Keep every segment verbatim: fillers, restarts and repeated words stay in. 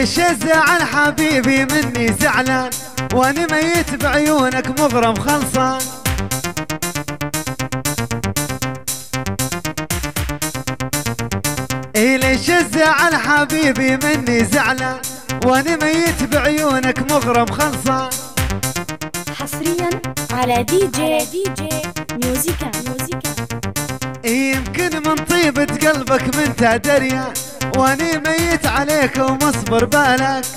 ليش الزعل حبيبي مني زعلان، وانا ميت بعيونك مغرم خلصان. اي ليش الزعل حبيبي مني زعلان، وانا ميت بعيونك مغرم خلصان. حصريا على دي جي دي جي ميوزيكا ميوزيكا. يمكن من طيبة قلبك من تدريان، واني ميت عليك ومصبر بالك.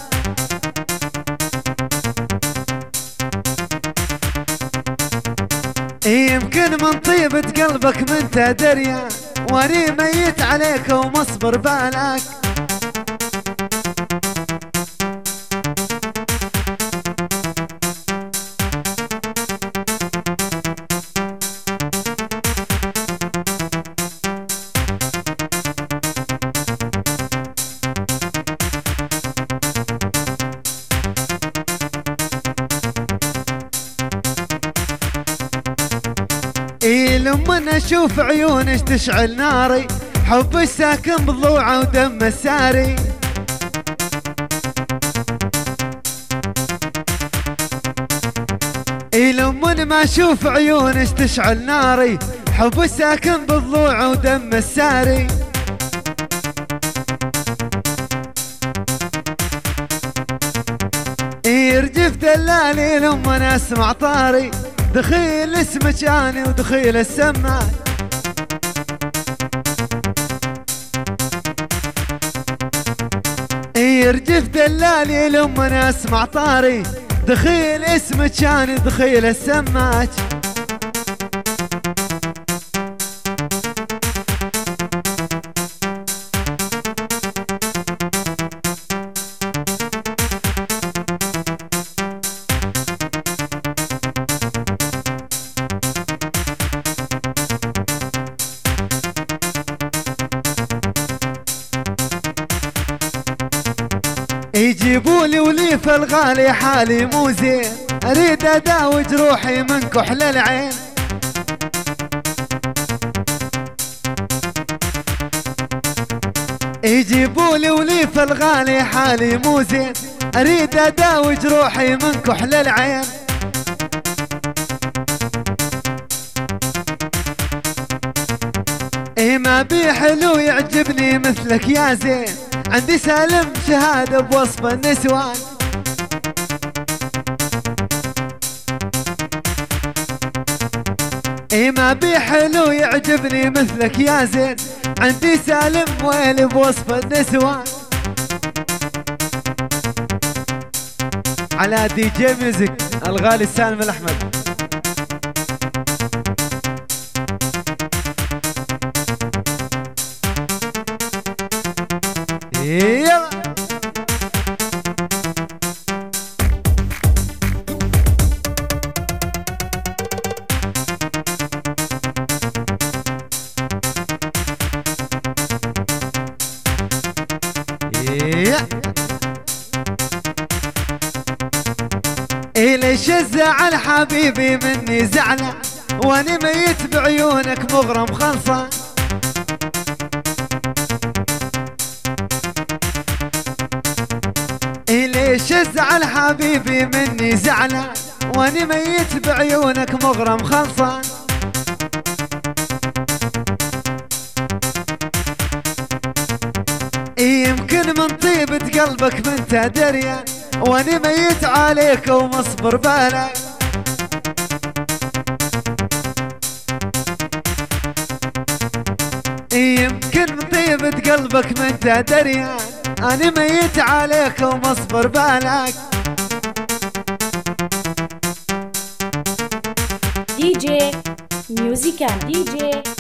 يمكن من طيبة قلبك من تدريان، واني ميت عليك ومصبر بالك. إيه لما اشوف عيونك تشعل ناري، حب ساكن بضلوعه ودم الساري. إيه لما ما اشوف عيونك تشعل ناري، حب ساكن بضلوعه ودم الساري. إيه رجف دلالي لما انا اسمع طاري، دخيل اسمك اني ودخيل السماع. يرجف دلالي لما انا اسمع طاري، دخيل اسمك اني دخيل السماج. يجيبولي وليف الغالي حالي مو زين، اريد اداوي جروحي من كحل العين. يجيبولي وليف الغالي حالي مو زين، اريد اداوي جروحي من كحل العين. اي ما بي حلو يعجبني مثلك يا زين، عندي سالم شهادة بوصف النسوان. اي ما بي حلو يعجبني مثلك يا زين، عندي سالم ويلي بوصف النسوان. على دي جي ميوزك الغالي سالم الأحمد. يلا إيه ليش الزعل حبيبي مني زعلان، واني ميت بعيونك مغرم خلصان. إيه ليش الزعل حبيبي مني زعلان، واني ميت بعيونك مغرم خلصان. يمكن من طيبة قلبك من تدريان، واني ميت عليك ومصبر بالك. يمكن من طيبة قلبك من تدريان، أنا ميت عليك ومصبر بالك. دي جي ميوزيكا دي جي